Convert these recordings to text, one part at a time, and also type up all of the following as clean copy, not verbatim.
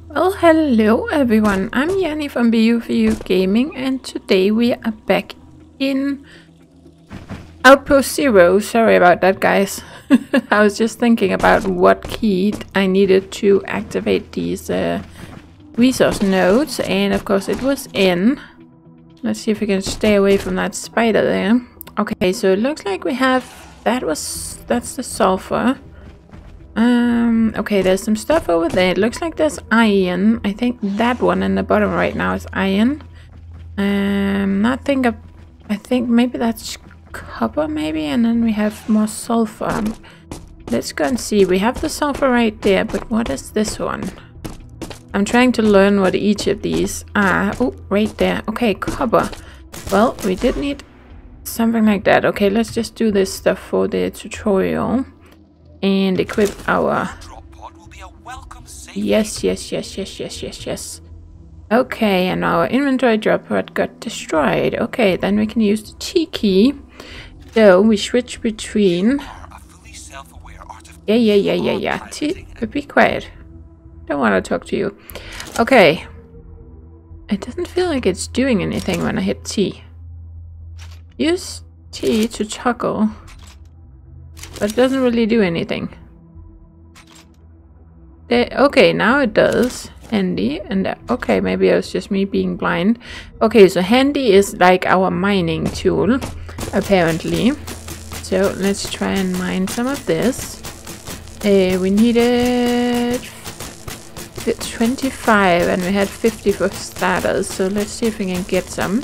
Well, hello everyone, I'm Yanni from BU4U Gaming, and today we are back in Outpost Zero. Sorry about that, guys. I was just thinking about what key I needed to activate these resource nodes, and of course it was N. Let's see if we can stay away from that spider there. Okay, so it looks like we have... that's the sulfur. Okay, there's some stuff over there. It looks like there's iron. I think that one in the bottom right now is iron. I think maybe that's copper, maybe, and then we have more sulfur. Let's go and see. We have the sulfur right there, but what is this one? I'm trying to learn what each of these are. Oh, right there. Okay, copper. Well, we did need something like that. Okay, let's just do this stuff for the tutorial. And equip our... Yes. Okay, and our inventory drop pod got destroyed. Okay, then we can use the T key. So we switch between... Yeah. T, be quiet. Don't want to talk to you. Okay. It doesn't feel like it's doing anything when I hit T. Use T to toggle. But it doesn't really do anything. Okay, now it does. Handy. And okay, maybe it was just me being blind. Okay, so handy is like our mining tool, apparently. So let's try and mine some of this. We needed 25 and we had 50 for starters. So let's see if we can get some.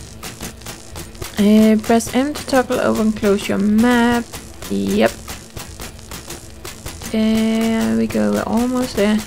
Press M to toggle over and close your map. Yep. There we go, we're almost there.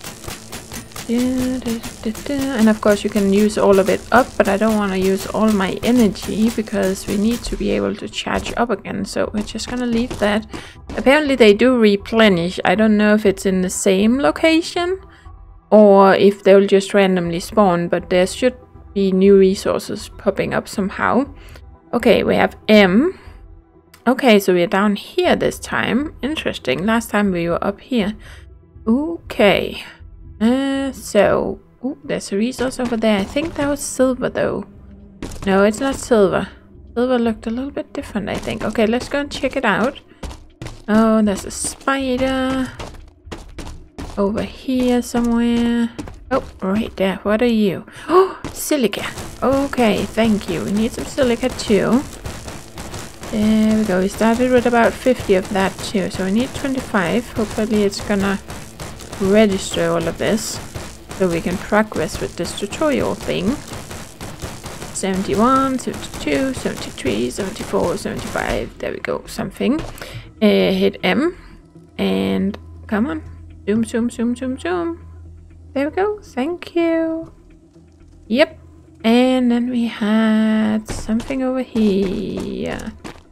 And of course you can use all of it up, but I don't want to use all my energy because we need to be able to charge up again. So we're just gonna leave that. Apparently they do replenish. I don't know if it's in the same location or if they'll just randomly spawn, but there should be new resources popping up somehow. Okay, we have M. Okay, so we're down here this time. Interesting. Last time we were up here. Okay. So... Ooh, there's a resource over there. I think that was silver, though. No, it's not silver. Silver looked a little bit different, I think. Okay, let's go and check it out. Oh, there's a spider. Over here somewhere. Oh, right there. What are you? Oh, silica. Okay, thank you. We need some silica, too. There we go. We started with about 50 of that too, so we need 25. Hopefully it's gonna register all of this so we can progress with this tutorial thing. 71, 72, 73, 74, 75. There we go. Something. Hit M and come on. Zoom. There we go. Thank you. Yep. And then we had something over here.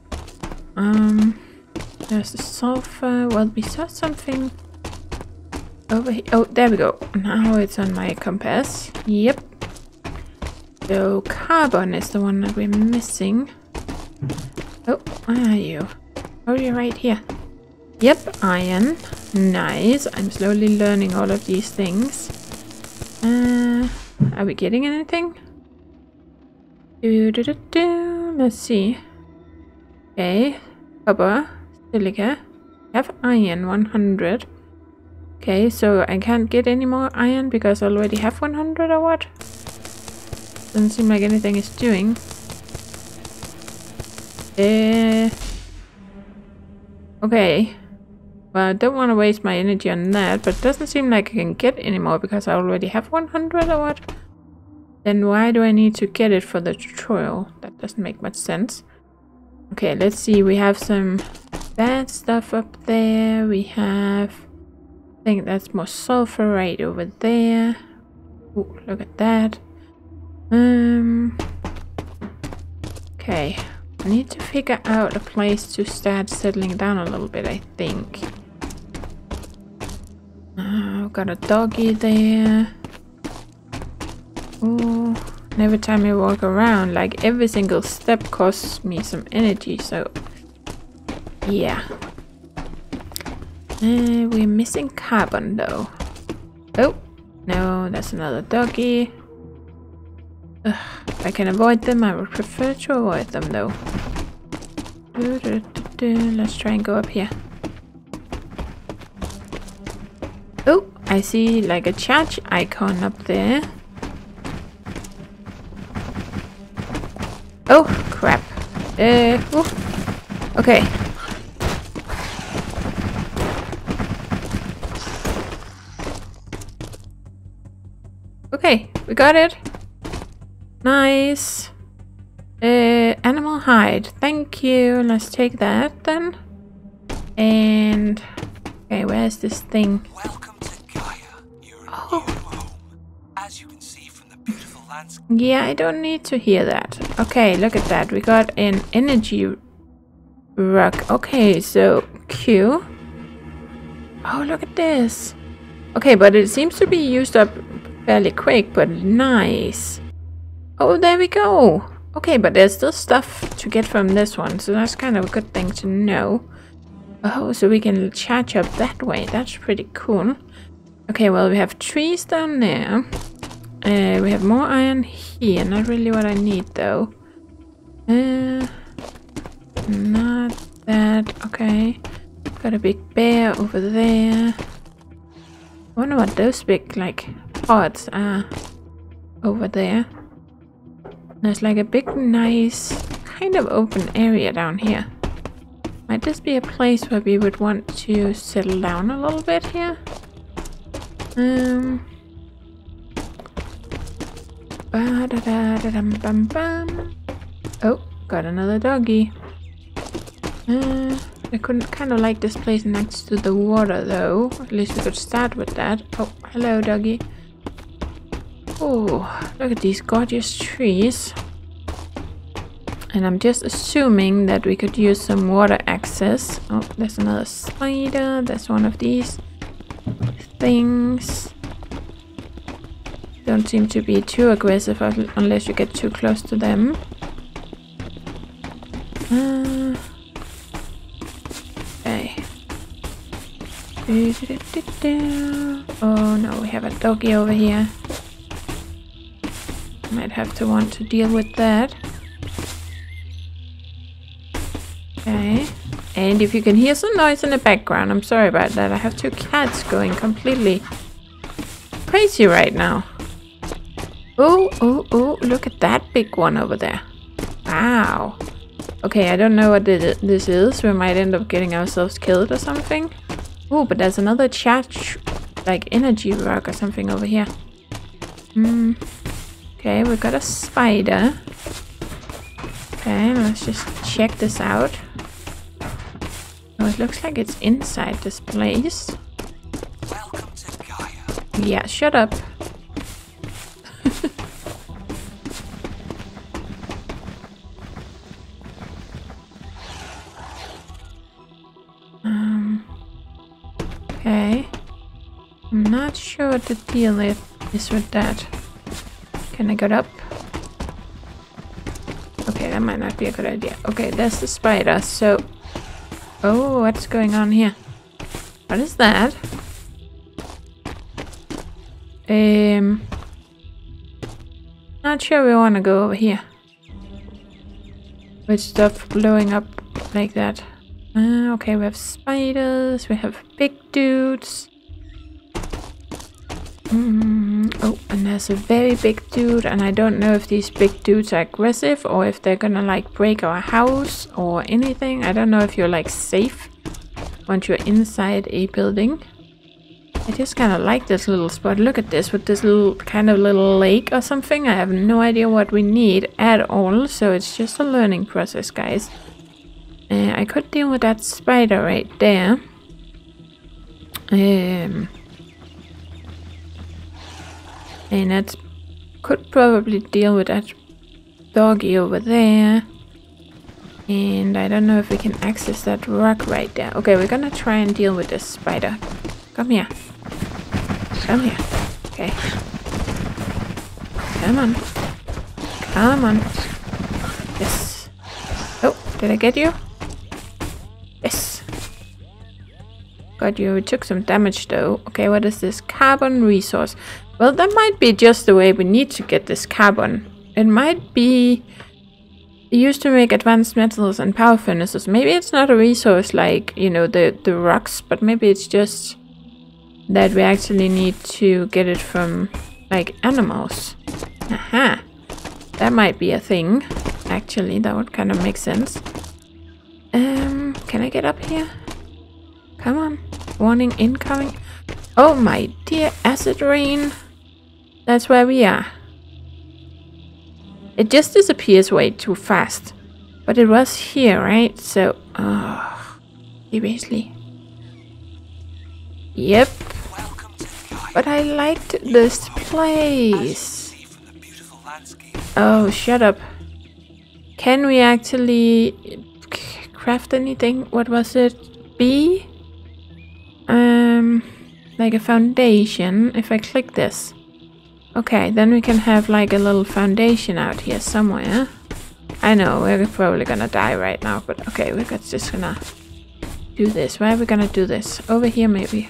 There's the sulfur. Well, we saw something over here. Oh, there we go. Now it's on my compass. Yep. So carbon is the one that we're missing. Oh, where are you? Oh, you're right here. Yep, iron. Nice. I'm slowly learning all of these things. Are we getting anything? Let's see. Okay, copper, silica, I have iron 100. Okay, so I can't get any more iron because I already have 100 or what? Doesn't seem like anything is doing. Okay. Well, I don't want to waste my energy on that, but it doesn't seem like I can get any more because I already have 100 or what? Then why do I need to get it for the tutorial? That doesn't make much sense. Okay, let's see. We have some bad stuff up there. We have... I think that's more sulfur right over there. Ooh, look at that. Okay. I need to figure out a place to start settling down a little bit, I think. Got a doggy there. Ooh. And every time I walk around, like every single step costs me some energy, so yeah. We're missing carbon though. Oh, No, that's another doggy. Ugh, if I can avoid them, I would prefer to avoid them though. Let's try and go up here. Oh, I see like a charge icon up there. Oh, crap. Okay. Okay, we got it. Nice. Animal hide. Thank you. Let's take that then. And okay, where's this thing? Welcome to Gaia. You're a new home. As you can see from the beautiful landscape. Yeah, I don't need to hear that. Okay, look at that. We got an energy rock. Okay, so Q. Oh, look at this. Okay, but it seems to be used up fairly quick, but nice. Oh, there we go. Okay, but there's still stuff to get from this one, so that's kind of a good thing to know. Oh, so we can charge up that way. That's pretty cool. Okay, well, we have trees down there. We have more iron here. Not really what I need, though. Not that. Okay. Got a big bear over there. I wonder what those big, like, pods are over there. There's like a big, nice, kind of open area down here. Might this be a place where we would want to settle down a little bit here? Oh, got another doggy. I couldn't kind of like this place next to the water though. At least we could start with that. Oh, hello doggy. Oh, look at these gorgeous trees. And I'm just assuming that we could use some water access. Oh, there's another spider. There's one of these things. Don't seem to be too aggressive unless you get too close to them. Okay. Oh no, we have a doggy over here. Might have to want to deal with that. Okay. And if you can hear some noise in the background, I'm sorry about that. I have two cats going completely crazy right now. Oh, look at that big one over there. Wow. Okay, I don't know what this is. We might end up getting ourselves killed or something. Oh, but there's another charge, like energy rock or something over here. Okay, we got a spider. Okay, let's just check this out. Oh, it looks like it's inside this place. Welcome to Gaia. Yeah, shut up. Okay. I'm not sure what the deal is with that. Can I get up? Okay, that might not be a good idea. Okay, there's the spider, so... Oh, what's going on here? What is that? Not sure we want to go over here. With stuff blowing up like that. Okay, we have spiders, we have big dudes. Oh, and there's a very big dude, and I don't know if these big dudes are aggressive or if they're gonna like break our house or anything. I don't know if you're like safe once you're inside a building. I just kind of like this little spot. Look at this with this little kind of little lake or something. I have no idea what we need at all, so it's just a learning process, guys. I could deal with that spider right there. And that could probably deal with that doggy over there. And I don't know if we can access that rock right there. Okay, we're gonna try and deal with this spider. Come here. Come here. Okay. Come on. Come on. Yes. Oh, did I get you? Yes. Got you. We took some damage though. Okay, what is this? Carbon resource. Well, that might be just the way we need to get this carbon. It might be used to make advanced metals and power furnaces. Maybe it's not a resource like, you know, the rocks, but maybe it's just that we actually need to get it from, like, animals. Aha! That might be a thing. Actually, that would kind of make sense. Can I get up here? Come on. Warning incoming. Oh my dear, acid rain. That's where we are. It just disappears way too fast. But it was here, right? So, seriously. Yep. But I liked this place. Oh, shut up. Can we actually craft anything? What was it? B? Like a foundation. If I click this. Okay, then we can have like a little foundation out here somewhere. I know, we're probably gonna die right now, but okay, we're just gonna do this. Where are we gonna do this? Over here, maybe.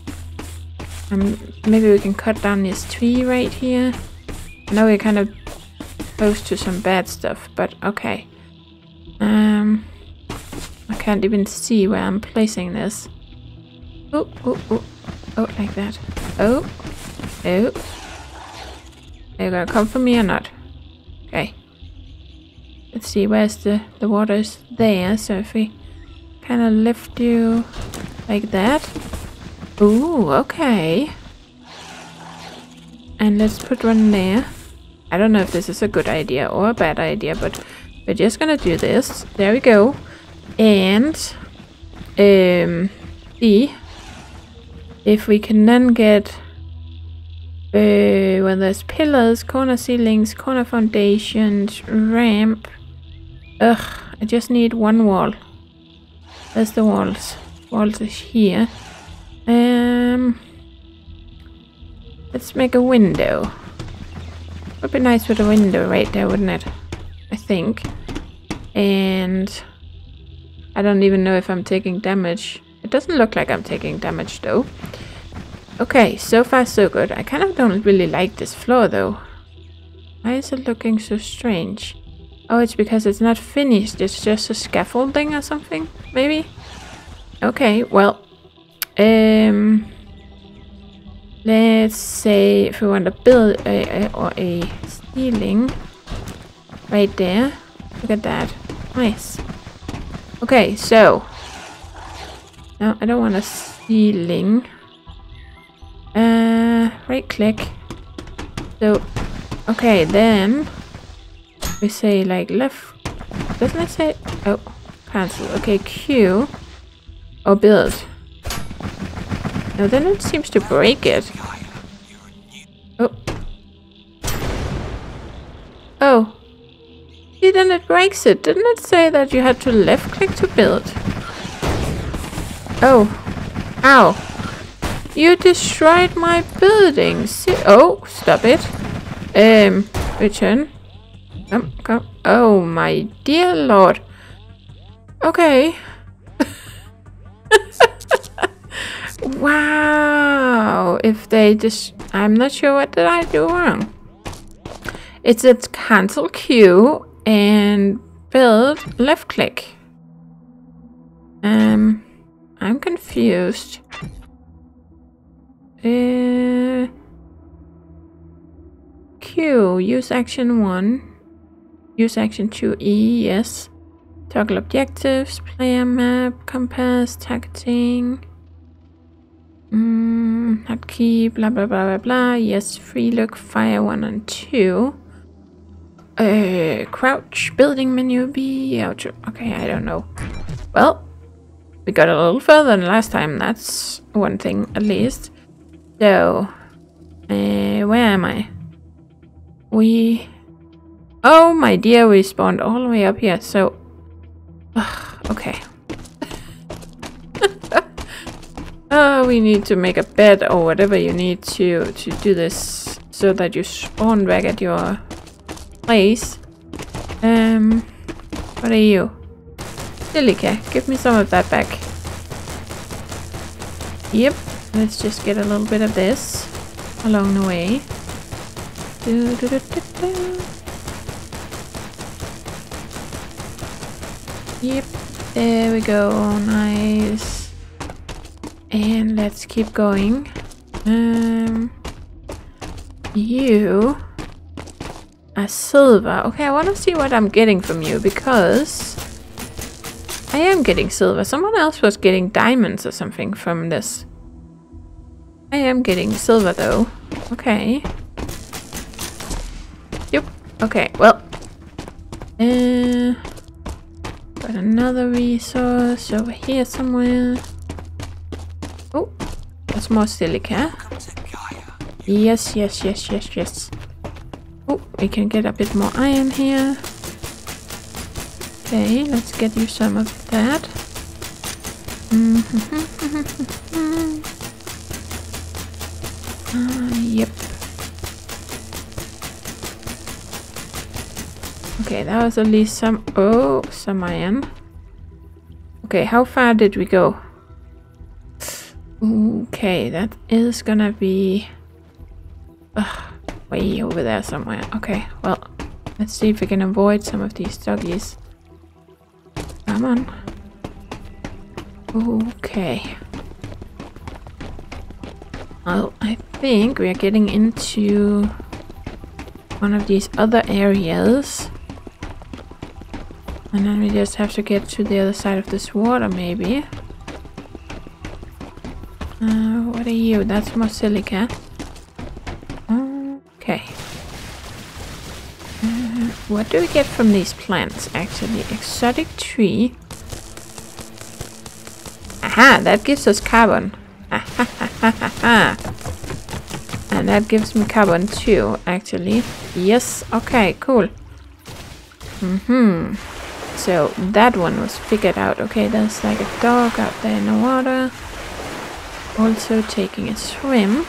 Maybe we can cut down this tree right here. I know we're kind of close to some bad stuff, but okay. I can't even see where I'm placing this. Oh, oh, oh. Oh, like that. Oh. Oh. Are you gonna come for me or not? Okay. Let's see, where's the water's there, so if we kind of lift you like that. Ooh, okay. And let's put one there. I don't know if this is a good idea or a bad idea, but we're just gonna do this. There we go. And see if we can then get when there's pillars, corner ceilings, corner foundations, ramp. Ugh, I just need one wall. There's the walls. Walls is here. Let's make a window. Would be nice with a window right there, wouldn't it? I think. And I don't even know if I'm taking damage. It doesn't look like I'm taking damage though. Okay, so far so good. I kind of don't really like this floor though. Why is it looking so strange? Oh, it's because it's not finished. It's just a scaffolding or something, maybe? Okay, well. Let's say if we want to build a ceiling right there. Look at that. Nice. Okay, so. No, I don't want a ceiling. Right click. So, okay, then we say like left. Doesn't it say? Oh, cancel. Okay, Q or build. No, then it seems to break it. Oh. Oh. See, then it breaks it. Didn't it say that you had to left click to build? Oh. Ow. You destroyed my building. See? Oh, stop it. Return. Come. Oh, my dear lord. Okay. Wow. If they just... I'm not sure what did I do wrong. It said cancel Q and build left click. I'm confused. Q, use action 1. Use action 2E, yes. Toggle objectives, player map, compass, targeting. Hotkey, blah blah blah blah blah. Yes, free look, fire 1 and 2. Crouch, building menu B, outro. Okay, I don't know. Well, we got a little further than last time. That's one thing at least. So, where am I? Oh my dear, we spawned all the way up here. So, okay. We need to make a bed or whatever you need to do this so that you spawn back at your place. What are you? Silica, give me some of that back. Yep, let's just get a little bit of this. along the way. Do, do, do, do, do. Yep, there we go, nice. And let's keep going. You are silver. Okay, I want to see what I'm getting from you, because I am getting silver. Someone else was getting diamonds or something from this. I am getting silver though. Okay. Yep. Okay, well. Got another resource over here somewhere. Oh, that's more silica. Yes, yes, yes, yes, yes. Oh, we can get a bit more iron here. Okay, let's get you some of that. Yep. Okay, that was at least some... Oh, some iron. Okay, how far did we go? Okay, that is gonna be... way over there somewhere. Okay, well, let's see if we can avoid some of these doggies. Come on. Okay. Well, I think we are getting into one of these other areas. And then we just have to get to the other side of this water, maybe. What are you? That's more silica. Okay. What do we get from these plants, actually? Exotic tree. Aha! That gives us carbon. And that gives me carbon too, actually. Yes, okay, cool. So that one was figured out. Okay, there's like a dog out there in the water. Also taking a swim.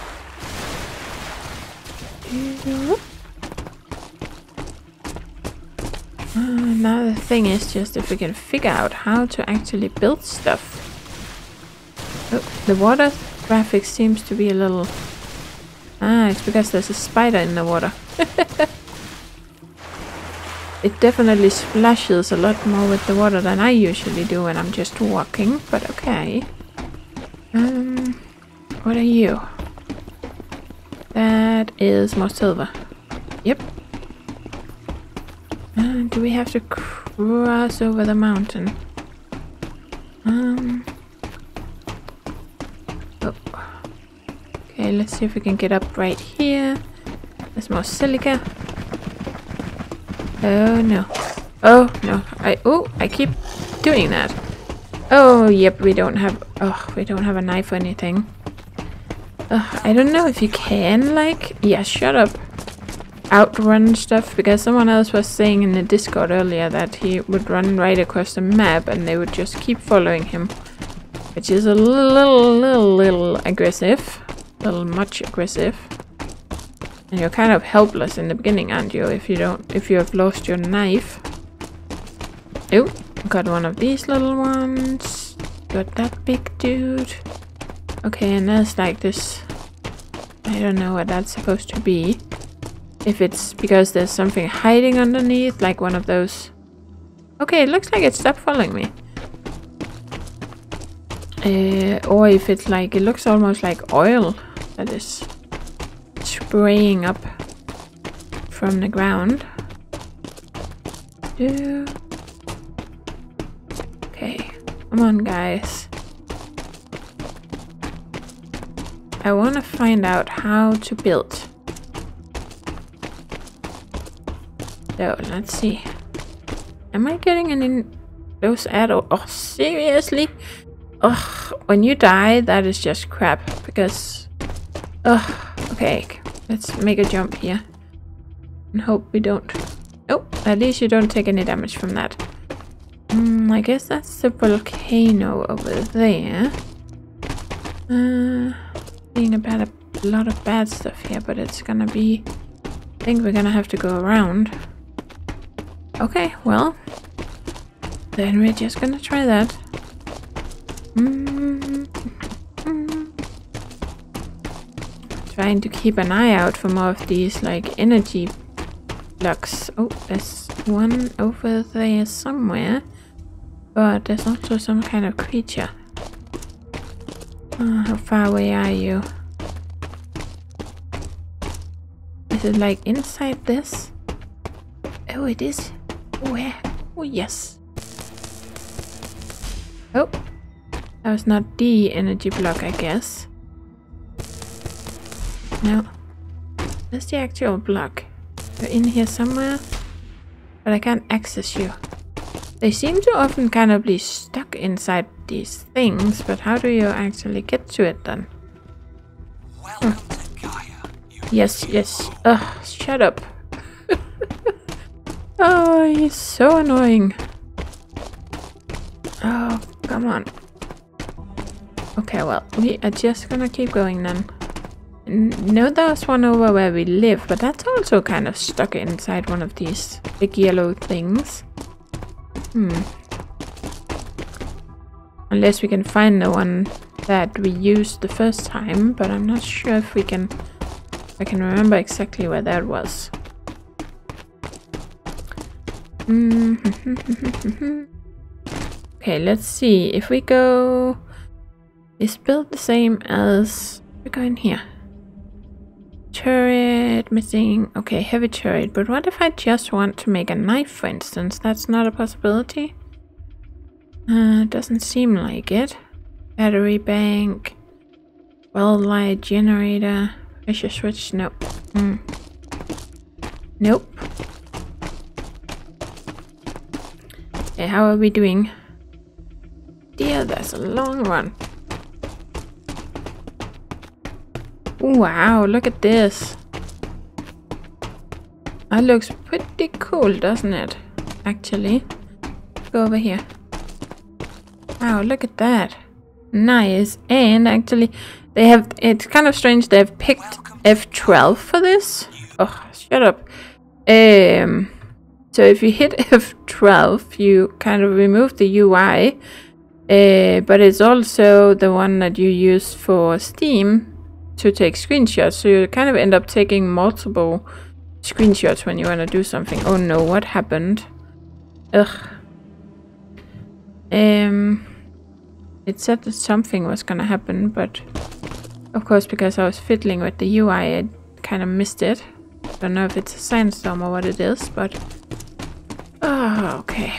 Now the thing is just if we can figure out how to actually build stuff. Oh, the water graphics seems to be a little... Ah, it's because there's a spider in the water. It definitely splashes a lot more with the water than I usually do when I'm just walking, but okay. What are you? That is more silver. Yep. Do we have to cross over the mountain? Oh. Okay, let's see if we can get up right here. There's more silica. Oh no. Oh no. I keep doing that. Oh yep, we don't have a knife or anything. I don't know if you can, like, yeah, shut up. Outrun stuff, because someone else was saying in the Discord earlier that he would run right across the map and they would just keep following him, which is a little aggressive, a little much aggressive. And you're kind of helpless in the beginning, aren't you? If you have lost your knife. Oh, got one of these little ones. Got that big dude. Okay, and there's like this. I don't know what that's supposed to be. If it's because there's something hiding underneath, like one of those. Okay, it looks like it stopped following me. Or if it's like, it looks almost like oil that is spraying up from the ground. Okay, come on guys. I want to find out how to build. So, let's see. Am I getting any those arrows? Oh, seriously? Ugh, when you die, that is just crap. Because... Ugh, okay. Let's make a jump here. And hope we don't... Oh, at least you don't take any damage from that. I guess that's the volcano over there. Seeing about a lot of bad stuff here, but it's gonna be... I think we're gonna have to go around. Okay, well, then we're just gonna try that. trying to keep an eye out for more of these like energy blocks. Oh, there's one over there somewhere, but there's also some kind of creature. How far away are you? Is it like inside this? Oh, it is. Where? Oh, yes. Oh, that was not the energy block, I guess. No. That's the actual block. You're in here somewhere, but I can't access you. They seem to often kind of be stuck inside these things, but how do you actually get to it then? Welcome to Gaia. Yes, yes. Ugh, shut up. Oh, he's so annoying. Oh, come on. Okay, well, we are just gonna keep going then. No, there's one over where we live, but that's also kind of stuck inside one of these big yellow things. Unless we can find the one that we used the first time, but I'm not sure if we can... I can remember exactly where that was. Okay, let's see. If we go... It's built the same as... We go in here. Turret, missing... Okay, heavy turret. But what if I just want to make a knife, for instance? That's not a possibility. Doesn't seem like it. Battery bank. Well light generator. Pressure switch. Nope. Nope. Okay, how are we doing? Dear, that's a long run. Wow, look at this. That looks pretty cool, doesn't it? Actually. Go over here. Wow, look at that. Nice. And actually, they have... It's kind of strange they've picked F12 for this. Oh, shut up. So if you hit F12, you kind of remove the UI. But it's also the one that you use for Steam to take screenshots. So you kind of end up taking multiple screenshots when you want to do something. Oh no, what happened? Ugh. It said that something was gonna happen, but of course because I was fiddling with the UI, I kind of missed it. Don't know if it's a sandstorm or what it is, but... Oh, okay.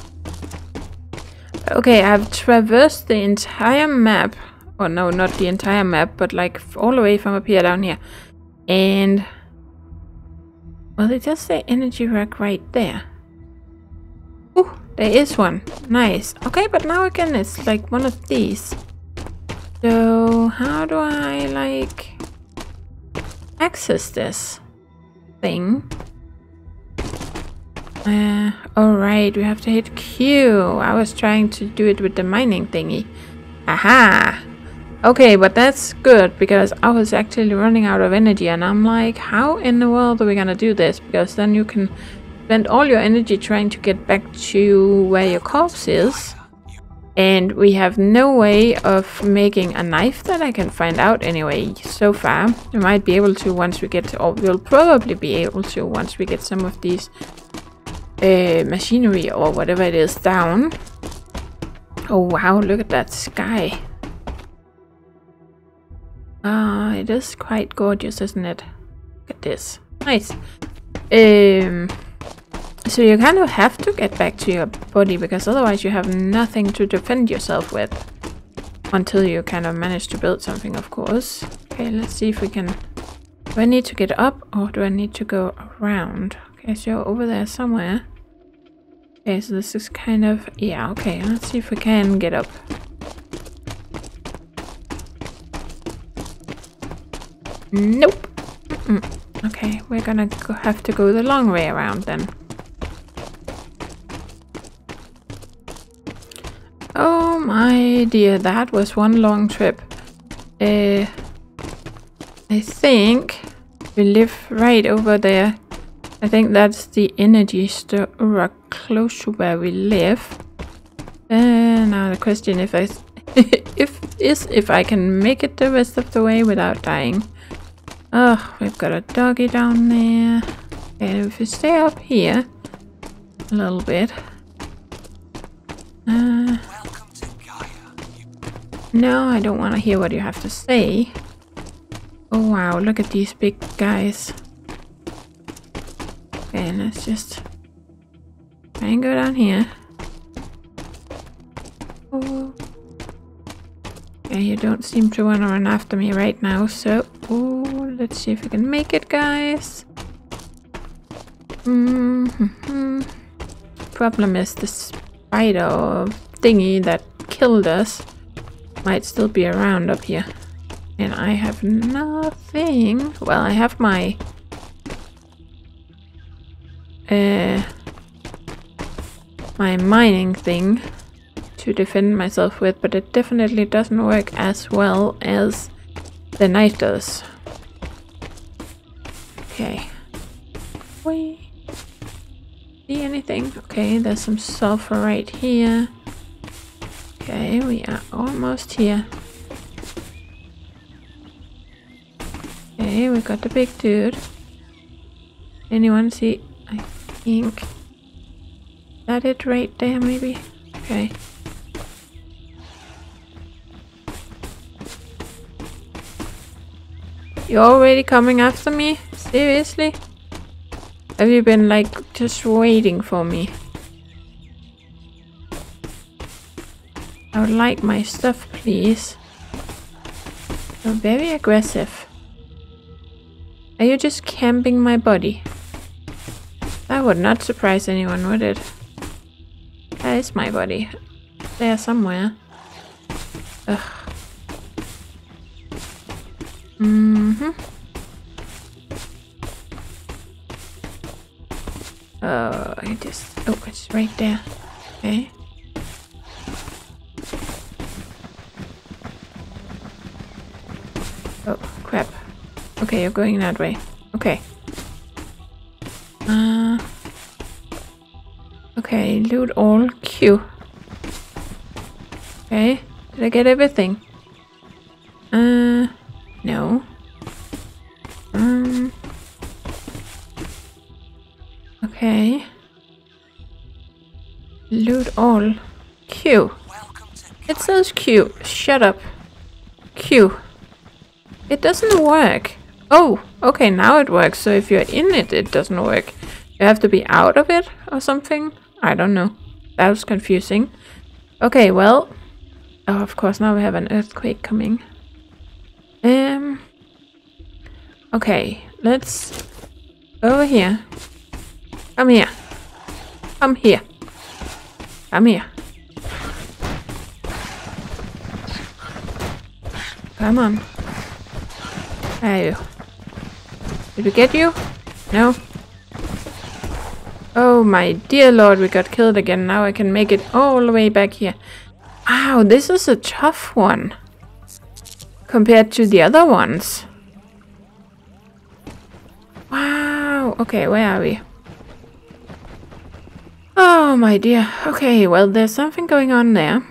Okay, I've traversed the entire map. Oh no, not the entire map, but like all the way from up here down here. And... Well, it does say energy rack right there. Ooh, there is one. Nice. Okay, but now again it's like one of these. So, how do I like... access this thing? Alright, we have to hit Q. I was trying to do it with the mining thingy. Aha! Okay, but that's good because I was actually running out of energy and I'm like, how in the world are we gonna do this? Because then you can spend all your energy trying to get back to where your corpse is. And we have no way of making a knife that I can find out anyway so far. We might be able to once we get, or we'll probably be able to once we get some of these machinery or whatever it is down. Oh wow, look at that sky. It is quite gorgeous, isn't it? Look at this. Nice. So you kind of have to get back to your body because otherwise you have nothing to defend yourself with. Until you kind of manage to build something, of course. Okay, let's see if we can... Do I need to get up or do I need to go around? Okay, so you're over there somewhere. Okay, so this is kind of... Yeah, okay, let's see if we can get up. Nope. Okay, we're gonna have to go the long way around then. Oh my dear, that was one long trip. I think we live right over there. I think that's the energy store close to where we live. Now the question if I can make it the rest of the way without dying. Oh, we've got a doggy down there. And if we stay up here a little bit. Welcome to Gaia. No, I don't want to hear what you have to say. Oh wow, look at these big guys. Okay, let's just try and go down here. Oh. Yeah, you don't seem to want to run after me right now, so... Oh, let's see if we can make it, guys. Problem is the spider thingy that killed us might still be around up here. And I have nothing. Well, I have my... my mining thing to defend myself with, but it definitely doesn't work as well as the knife does. Okay. Wait. See anything? Okay, there's some sulfur right here. Okay, we are almost here. Okay, we got the big dude. Anyone see? I think... Is that it right there, maybe? Okay. You're already coming after me? Seriously? Have you been like just waiting for me? I would like my stuff, please. You're very aggressive. Are you just camping my body? That would not surprise anyone, would it? That is my body. There somewhere. Ugh. Oh, it's right there. Okay. Oh, crap. Okay, you're going that way. Okay. Okay, loot all. Q. Okay. Did I get everything? No. Okay. Loot all. Q. It says Q. Shut up. Q. It doesn't work. Oh, okay, now it works. So if you're in it, it doesn't work. You have to be out of it or something? I don't know. That was confusing. Okay, well. Oh, of course, now we have an earthquake coming. Okay, let's... Over here. Come here. Come here. Come here. Come on. Where are you? Did we get you? No? Oh my dear lord, we got killed again. Now I can make it all the way back here. Wow, this is a tough one. Compared to the other ones. Wow. Okay, where are we? Oh my dear. Okay, well there's something going on there.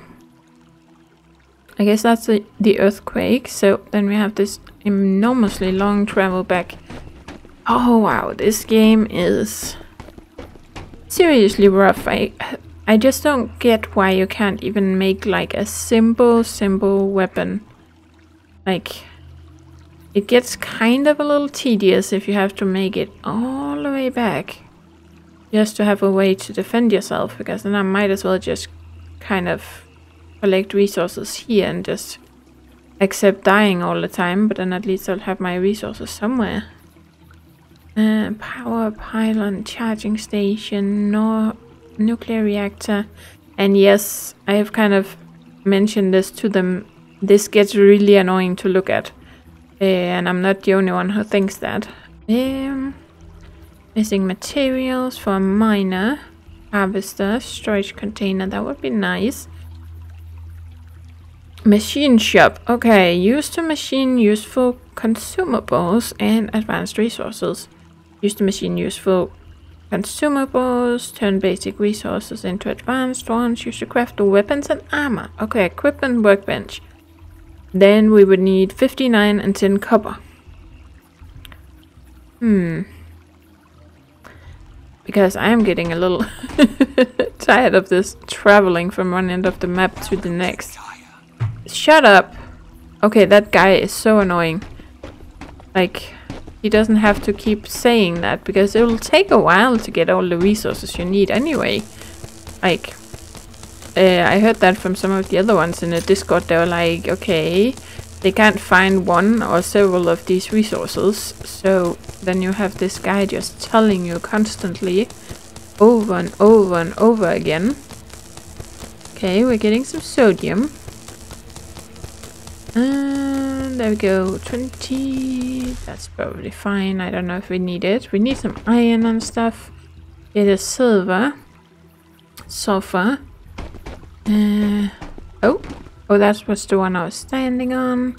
I guess that's the earthquake. So then we have this enormously long travel back. Oh wow, this game is seriously rough. I just don't get why you can't even make like a simple weapon. Like, it gets kind of a little tedious if you have to make it all the way back just to have a way to defend yourself, because then I might as well just kind of collect resources here and just accept dying all the time, but then at least I'll have my resources somewhere. Power pylon, charging station, nuclear reactor. And yes, I have kind of mentioned this to them. This gets really annoying to look at. And I'm not the only one who thinks that. Missing materials for a miner. Harvester, storage container, that would be nice. Machine shop. Okay, use to machine useful consumables and advanced resources. Use to machine useful consumables, turn basic resources into advanced ones, use to craft the weapons and armor. Okay, equipment workbench. Then we would need 59 and 10 copper. Because I am getting a little tired of this traveling from one end of the map to the next. Shut up! Okay, that guy is so annoying. Like, he doesn't have to keep saying that, because it will take a while to get all the resources you need anyway. Like, I heard that from some of the other ones in the Discord. They were like, okay, they can't find one or several of these resources, so then you have this guy just telling you constantly over and over and over again. Okay, we're getting some sodium. There we go, 20. That's probably fine. I don't know if we need it. We need some iron and stuff. It is silver. Sulfur. Oh, that was the one I was standing on.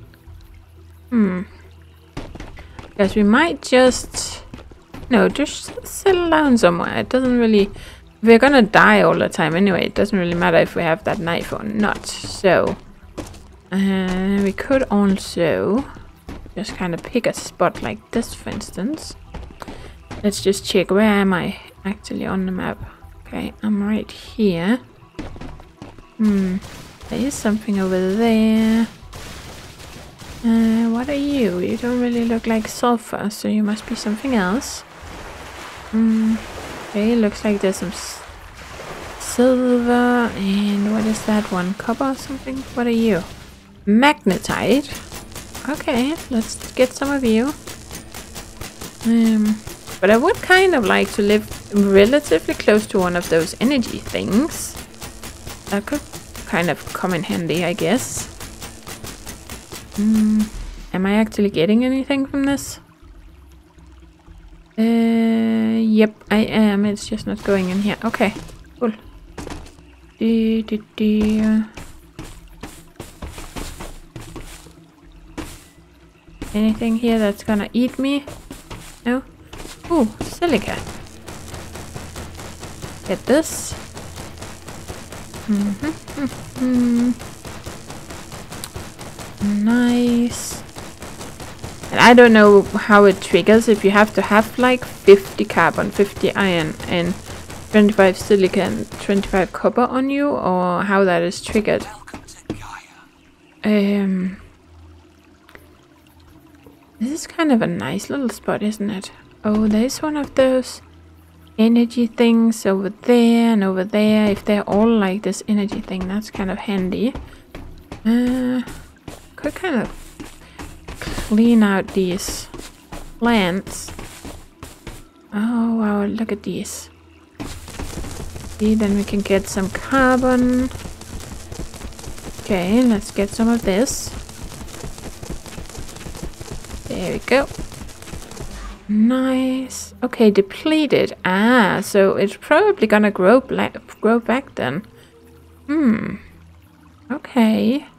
Because we might just... No, just settle down somewhere. It doesn't really... We're gonna die all the time anyway. It doesn't really matter if we have that knife or not. So... we could also... just kind of pick a spot like this, for instance. Let's just check. Where am I actually on the map? Okay, I'm right here. There is something over there. What are you? You don't really look like sulfur, so you must be something else. Okay, looks like there's some silver. And what is that one? Copper or something? What are you? Magnetite. Okay, let's get some of you. But I would kind of like to live relatively close to one of those energy things. That could kind of come in handy, I guess. Am I actually getting anything from this? Yep, I am. It's just not going in here. Okay, cool. Anything here that's gonna eat me? No? Ooh, silica. Get this. Nice. And I don't know how it triggers, if you have to have like 50 carbon, 50 iron and 25 silica and 25 copper on you, or how that is triggered. This is kind of a nice little spot, isn't it? Oh, there's one of those energy things over there and over there. If they're all like this energy thing, that's kind of handy. Could kind of clean out these plants. Oh wow, look at these. See, then we can get some carbon. Okay, let's get some of this. There we go. Nice. Okay, depleted. Ah, so it's probably gonna grow back then. Okay.